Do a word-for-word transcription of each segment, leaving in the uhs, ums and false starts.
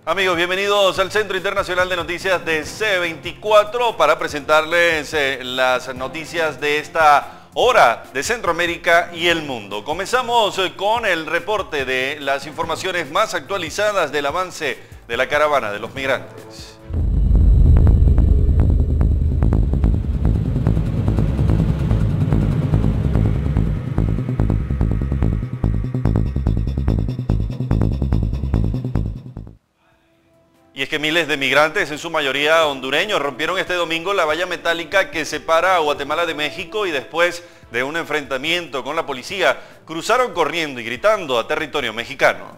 Amigos, bienvenidos al Centro Internacional de Noticias de C veinticuatro para presentarles eh, las noticias de esta hora de Centroamérica y el mundo. Comenzamos eh, con el reporte de las informaciones más actualizadas del avance de la caravana de los migrantes. Y es que miles de migrantes, en su mayoría hondureños, rompieron este domingo la valla metálica que separa a Guatemala de México y después de un enfrentamiento con la policía, cruzaron corriendo y gritando a territorio mexicano.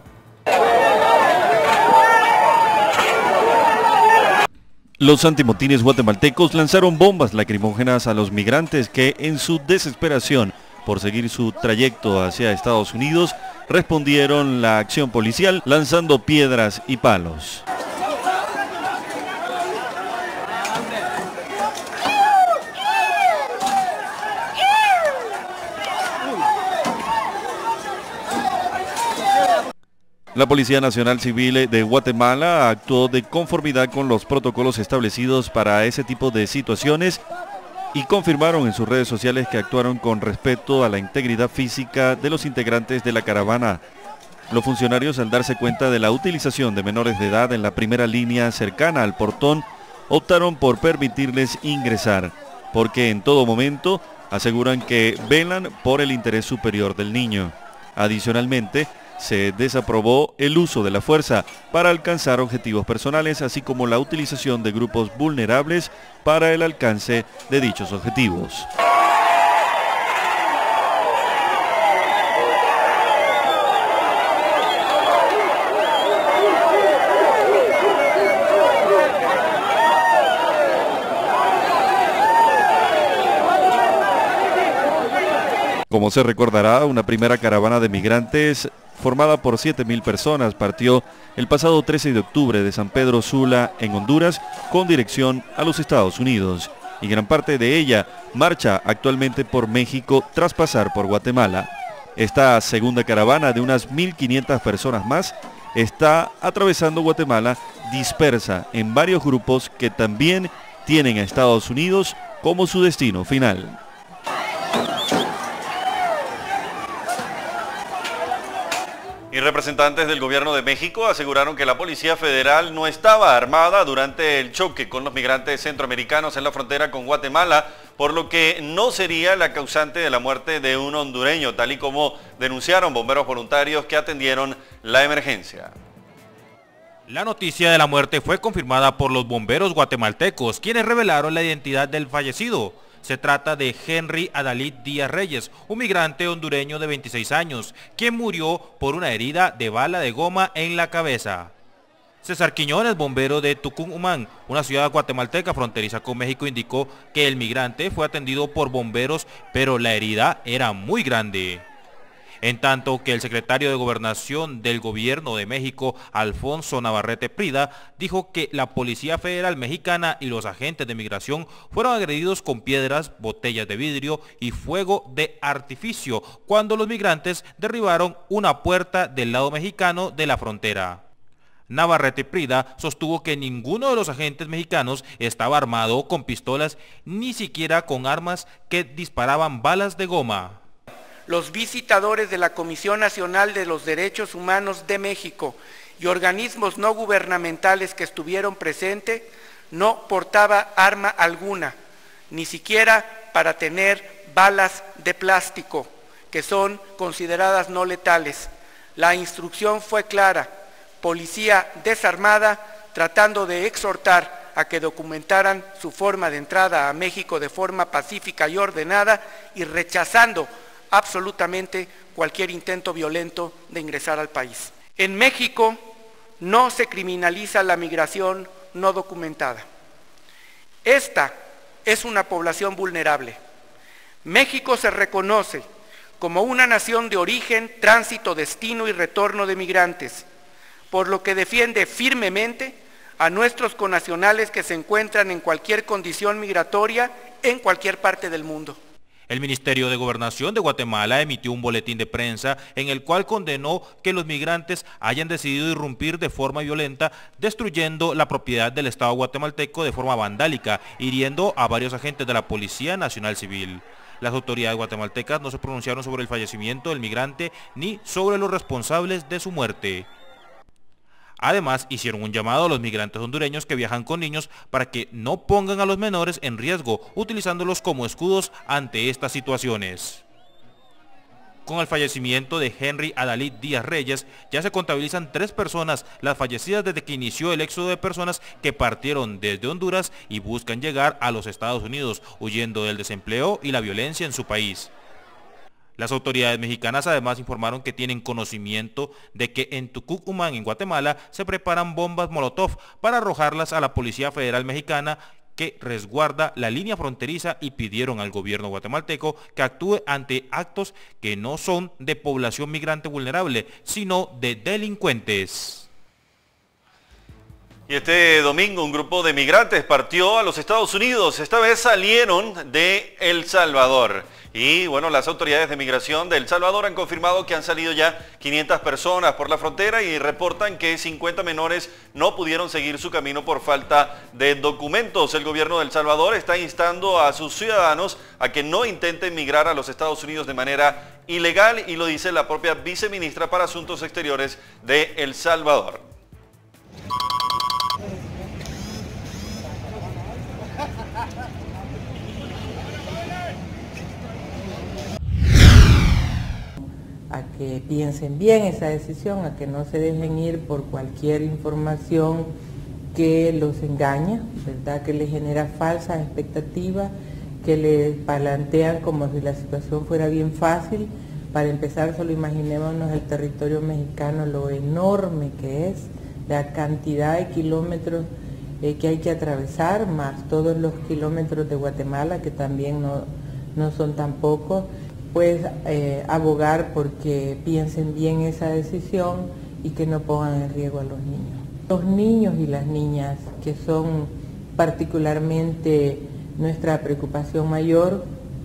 Los antimotines guatemaltecos lanzaron bombas lacrimógenas a los migrantes que, en su desesperación por seguir su trayecto hacia Estados Unidos, respondieron la acción policial lanzando piedras y palos. La Policía Nacional Civil de Guatemala actuó de conformidad con los protocolos establecidos para ese tipo de situaciones y confirmaron en sus redes sociales que actuaron con respeto a la integridad física de los integrantes de la caravana. Los funcionarios, al darse cuenta de la utilización de menores de edad en la primera línea cercana al portón, optaron por permitirles ingresar, porque en todo momento aseguran que velan por el interés superior del niño. Adicionalmente, se desaprobó el uso de la fuerza para alcanzar objetivos personales, así como la utilización de grupos vulnerables para el alcance de dichos objetivos. Como se recordará, una primera caravana de migrantes formada por siete mil personas partió el pasado trece de octubre de San Pedro Sula en Honduras con dirección a los Estados Unidos, y gran parte de ella marcha actualmente por México tras pasar por Guatemala. Esta segunda caravana de unas mil quinientas personas más está atravesando Guatemala dispersa en varios grupos que también tienen a Estados Unidos como su destino final. Y representantes del gobierno de México aseguraron que la Policía Federal no estaba armada durante el choque con los migrantes centroamericanos en la frontera con Guatemala, por lo que no sería la causante de la muerte de un hondureño, tal y como denunciaron bomberos voluntarios que atendieron la emergencia. La noticia de la muerte fue confirmada por los bomberos guatemaltecos, quienes revelaron la identidad del fallecido. Se trata de Henry Adalid Díaz Reyes, un migrante hondureño de veintiséis años, quien murió por una herida de bala de goma en la cabeza. César Quiñones, bombero de Tucumán, una ciudad guatemalteca fronteriza con México, indicó que el migrante fue atendido por bomberos, pero la herida era muy grande. En tanto que el secretario de Gobernación del Gobierno de México, Alfonso Navarrete Prida, dijo que la Policía Federal Mexicana y los agentes de migración fueron agredidos con piedras, botellas de vidrio y fuego de artificio cuando los migrantes derribaron una puerta del lado mexicano de la frontera. Navarrete Prida sostuvo que ninguno de los agentes mexicanos estaba armado con pistolas, ni siquiera con armas que disparaban balas de goma. Los visitadores de la Comisión Nacional de los Derechos Humanos de México y organismos no gubernamentales que estuvieron presentes no portaba arma alguna, ni siquiera para tener balas de plástico, que son consideradas no letales. La instrucción fue clara: policía desarmada, tratando de exhortar a que documentaran su forma de entrada a México de forma pacífica y ordenada, y rechazando absolutamente cualquier intento violento de ingresar al país. En México no se criminaliza la migración no documentada. Esta es una población vulnerable. México se reconoce como una nación de origen, tránsito, destino y retorno de migrantes, por lo que defiende firmemente a nuestros connacionales que se encuentran en cualquier condición migratoria en cualquier parte del mundo. El Ministerio de Gobernación de Guatemala emitió un boletín de prensa en el cual condenó que los migrantes hayan decidido irrumpir de forma violenta, destruyendo la propiedad del Estado guatemalteco de forma vandálica, hiriendo a varios agentes de la Policía Nacional Civil. Las autoridades guatemaltecas no se pronunciaron sobre el fallecimiento del migrante ni sobre los responsables de su muerte. Además, hicieron un llamado a los migrantes hondureños que viajan con niños para que no pongan a los menores en riesgo, utilizándolos como escudos ante estas situaciones. Con el fallecimiento de Henry Adalid Díaz Reyes, ya se contabilizan tres personas, las fallecidas desde que inició el éxodo de personas que partieron desde Honduras y buscan llegar a los Estados Unidos, huyendo del desempleo y la violencia en su país. Las autoridades mexicanas además informaron que tienen conocimiento de que en Tucumán, en Guatemala, se preparan bombas Molotov para arrojarlas a la Policía Federal Mexicana que resguarda la línea fronteriza y pidieron al gobierno guatemalteco que actúe ante actos que no son de población migrante vulnerable, sino de delincuentes. Y este domingo un grupo de migrantes partió a los Estados Unidos. Esta vez salieron de El Salvador. Y bueno, las autoridades de migración de El Salvador han confirmado que han salido ya quinientas personas por la frontera y reportan que cincuenta menores no pudieron seguir su camino por falta de documentos. El gobierno de El Salvador está instando a sus ciudadanos a que no intenten migrar a los Estados Unidos de manera ilegal, y lo dice la propia viceministra para Asuntos Exteriores de El Salvador. A que piensen bien esa decisión, a que no se dejen ir por cualquier información que los engaña, ¿verdad? Que les genera falsas expectativas, que les plantean como si la situación fuera bien fácil. Para empezar, solo imaginémonos el territorio mexicano, lo enorme que es, la cantidad de kilómetros eh, que hay que atravesar, más todos los kilómetros de Guatemala, que también no, no son tan pocos. Pues eh, abogar porque piensen bien esa decisión y que no pongan en riesgo a los niños. Los niños y las niñas, que son particularmente nuestra preocupación mayor,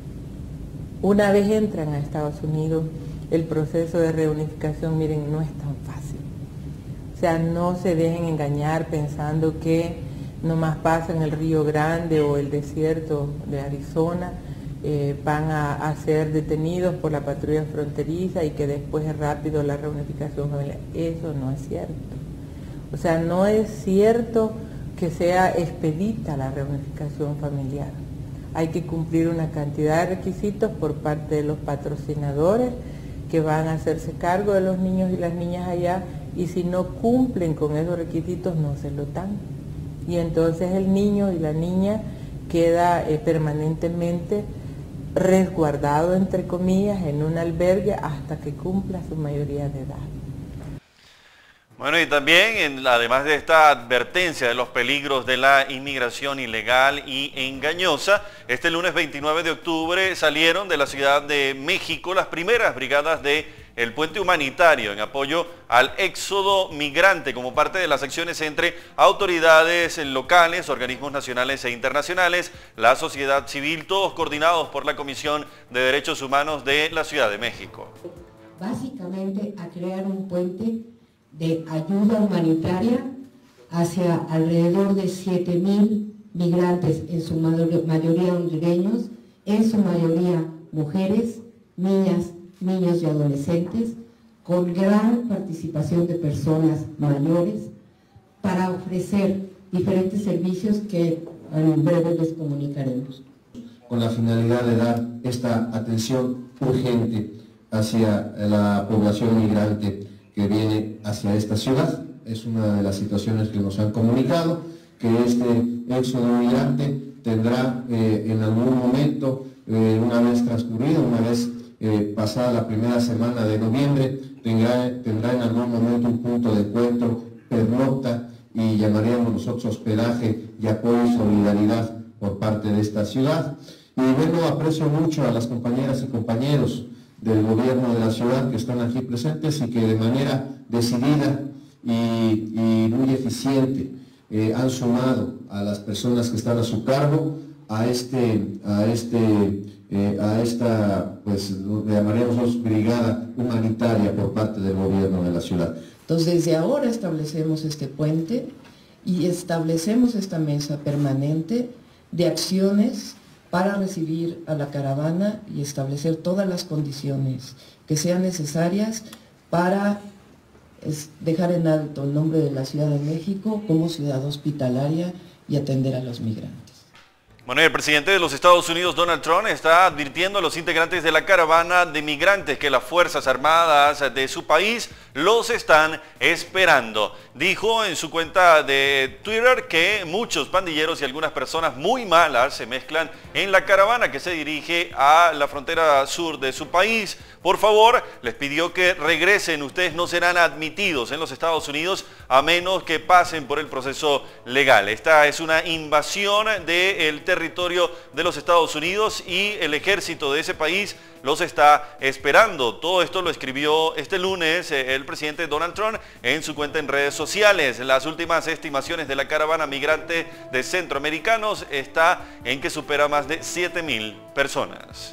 una vez entran a Estados Unidos, el proceso de reunificación, miren, no es tan fácil. O sea, no se dejen engañar pensando que nomás pasan el Río Grande o el desierto de Arizona, Eh, van a, a ser detenidos por la patrulla fronteriza y que después es rápido la reunificación familiar. Eso no es cierto. O sea, no es cierto que sea expedita la reunificación familiar. Hay que cumplir una cantidad de requisitos por parte de los patrocinadores que van a hacerse cargo de los niños y las niñas allá, y si no cumplen con esos requisitos no se lo dan. Y entonces el niño y la niña queda eh, permanentemente resguardado, entre comillas, en un albergue hasta que cumpla su mayoría de edad. Bueno, y también, en, además de esta advertencia de los peligros de la inmigración ilegal y engañosa, este lunes veintinueve de octubre salieron de la Ciudad de México las primeras brigadas de el puente humanitario en apoyo al éxodo migrante, como parte de las acciones entre autoridades locales, organismos nacionales e internacionales, la sociedad civil, todos coordinados por la Comisión de Derechos Humanos de la Ciudad de México. Básicamente a crear un puente de ayuda humanitaria hacia alrededor de siete mil migrantes, en su mayoría hondureños, en su mayoría mujeres, niñas, niños y adolescentes, con gran participación de personas mayores, para ofrecer diferentes servicios que en breve les comunicaremos. Con la finalidad de dar esta atención urgente hacia la población migrante que viene hacia esta ciudad. Es una de las situaciones que nos han comunicado, que este éxodo migrante tendrá eh, en algún momento, eh, una vez transcurrido, una vez Eh, pasada la primera semana de noviembre, tendrá, tendrá en algún momento un punto de encuentro, pernocta, y llamaríamos nosotros hospedaje y apoyo y solidaridad por parte de esta ciudad. Y bueno, aprecio mucho a las compañeras y compañeros del gobierno de la ciudad que están aquí presentes y que de manera decidida y, y muy eficiente eh, han sumado a las personas que están a su cargo a este, a este, eh, a esta, pues, lo llamaríamos brigada humanitaria por parte del gobierno de la ciudad. Entonces, desde ahora establecemos este puente y establecemos esta mesa permanente de acciones para recibir a la caravana y establecer todas las condiciones que sean necesarias para dejar en alto el nombre de la Ciudad de México como ciudad hospitalaria y atender a los migrantes. Bueno, el presidente de los Estados Unidos, Donald Trump, está advirtiendo a los integrantes de la caravana de migrantes que las Fuerzas Armadas de su país los están esperando. Dijo en su cuenta de Twitter que muchos pandilleros y algunas personas muy malas se mezclan en la caravana que se dirige a la frontera sur de su país. Por favor, les pidió que regresen. Ustedes no serán admitidos en los Estados Unidos a menos que pasen por el proceso legal. Esta es una invasión del territorio de los Estados Unidos y el ejército de ese país los está esperando. Todo esto lo escribió este lunes el presidente Donald Trump en su cuenta en redes sociales. Las últimas estimaciones de la caravana migrante de centroamericanos está en que supera más de siete mil personas.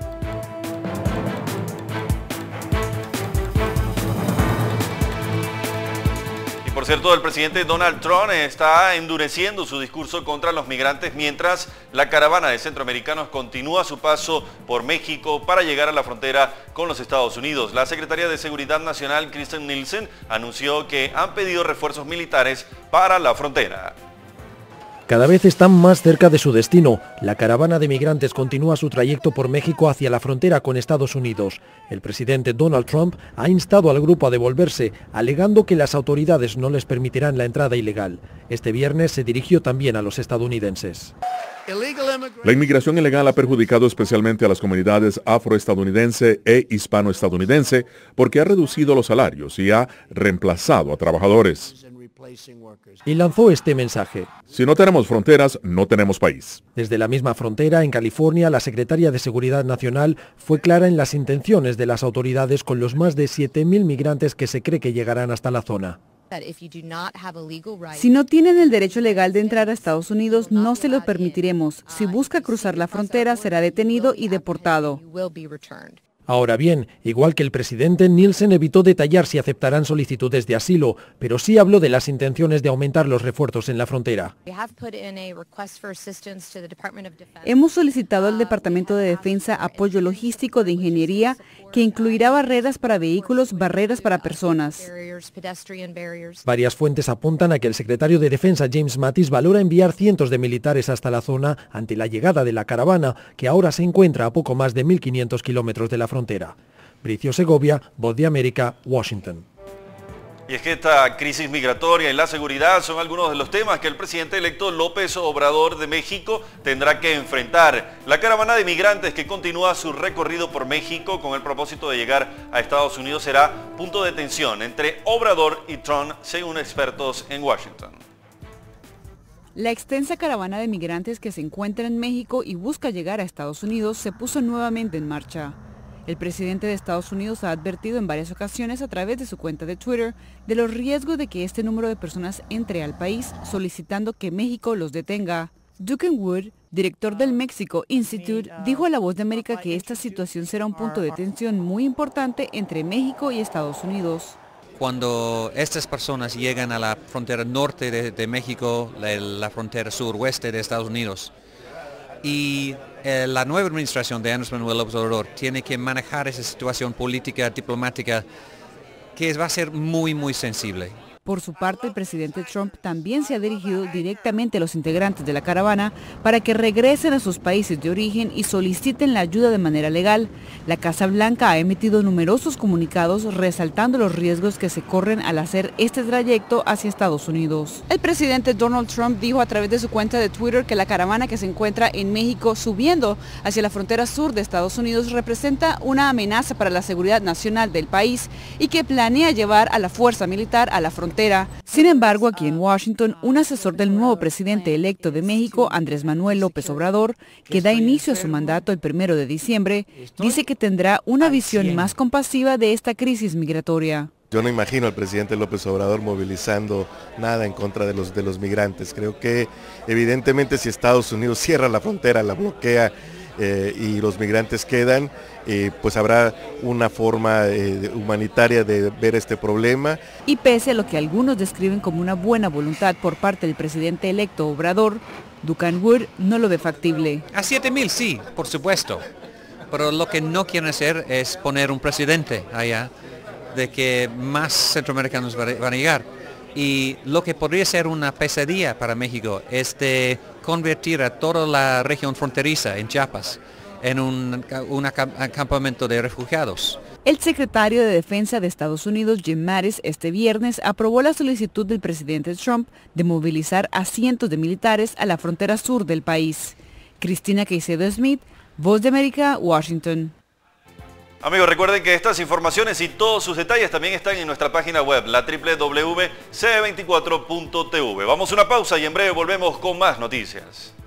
Por cierto, el presidente Donald Trump está endureciendo su discurso contra los migrantes mientras la caravana de centroamericanos continúa su paso por México para llegar a la frontera con los Estados Unidos. La secretaria de Seguridad Nacional, Kirstjen Nielsen, anunció que han pedido refuerzos militares para la frontera. Cada vez están más cerca de su destino. La caravana de migrantes continúa su trayecto por México hacia la frontera con Estados Unidos. El presidente Donald Trump ha instado al grupo a devolverse, alegando que las autoridades no les permitirán la entrada ilegal. Este viernes se dirigió también a los estadounidenses. La inmigración ilegal ha perjudicado especialmente a las comunidades afroestadounidense e hispanoestadounidense porque ha reducido los salarios y ha reemplazado a trabajadores. Y lanzó este mensaje. Si no tenemos fronteras, no tenemos país. Desde la misma frontera, en California, la secretaria de Seguridad Nacional fue clara en las intenciones de las autoridades con los más de siete mil migrantes que se cree que llegarán hasta la zona. Si no tienen el derecho legal de entrar a Estados Unidos, no se lo permitiremos. Si busca cruzar la frontera, será detenido y deportado. Ahora bien, igual que el presidente, Nielsen evitó detallar si aceptarán solicitudes de asilo, pero sí habló de las intenciones de aumentar los refuerzos en la frontera. Hemos solicitado al Departamento de Defensa apoyo logístico de ingeniería que incluirá barreras para vehículos, barreras para personas. Varias fuentes apuntan a que el secretario de Defensa, James Mattis, valora enviar cientos de militares hasta la zona ante la llegada de la caravana, que ahora se encuentra a poco más de mil quinientos kilómetros de la frontera. Bricio Segovia, Voz de América, Washington. Y es que esta crisis migratoria y la seguridad son algunos de los temas que el presidente electo López Obrador de México tendrá que enfrentar. La caravana de migrantes que continúa su recorrido por México con el propósito de llegar a Estados Unidos será punto de tensión entre Obrador y Trump, según expertos en Washington. La extensa caravana de migrantes que se encuentra en México y busca llegar a Estados Unidos se puso nuevamente en marcha. El presidente de Estados Unidos ha advertido en varias ocasiones a través de su cuenta de Twitter de los riesgos de que este número de personas entre al país, solicitando que México los detenga. Duncan Wood, director del Mexico Institute, dijo a La Voz de América que esta situación será un punto de tensión muy importante entre México y Estados Unidos. Cuando estas personas llegan a la frontera norte de, de México, la, la frontera suroeste de Estados Unidos, y eh, la nueva administración de Andrés Manuel López Obrador tiene que manejar esa situación política, diplomática, que va a ser muy, muy sensible. Por su parte, el presidente Trump también se ha dirigido directamente a los integrantes de la caravana para que regresen a sus países de origen y soliciten la ayuda de manera legal. La Casa Blanca ha emitido numerosos comunicados resaltando los riesgos que se corren al hacer este trayecto hacia Estados Unidos. El presidente Donald Trump dijo a través de su cuenta de Twitter que la caravana que se encuentra en México subiendo hacia la frontera sur de Estados Unidos representa una amenaza para la seguridad nacional del país y que planea llevar a la fuerza militar a la frontera. Sin embargo, aquí en Washington, un asesor del nuevo presidente electo de México, Andrés Manuel López Obrador, que da inicio a su mandato el primero de diciembre, dice que tendrá una visión más compasiva de esta crisis migratoria. Yo no imagino al presidente López Obrador movilizando nada en contra de los, de los migrantes. Creo que evidentemente si Estados Unidos cierra la frontera, la bloquea eh, y los migrantes quedan, eh, pues habrá una forma eh, humanitaria de ver este problema. Y pese a lo que algunos describen como una buena voluntad por parte del presidente electo Obrador, Duncan Wood no lo ve factible. A siete mil sí, por supuesto, pero lo que no quieren hacer es poner un presidente allá de que más centroamericanos van a llegar. Y lo que podría ser una pesadilla para México es de convertir a toda la región fronteriza en Chiapas en un, un campamento de refugiados. El secretario de Defensa de Estados Unidos, Jim Mattis, este viernes aprobó la solicitud del presidente Trump de movilizar a cientos de militares a la frontera sur del país. Cristina Caicedo Smith, Voz de América, Washington. Amigos, recuerden que estas informaciones y todos sus detalles también están en nuestra página web, la doble u doble u doble u punto c veinticuatro punto t v. Vamos a una pausa y en breve volvemos con más noticias.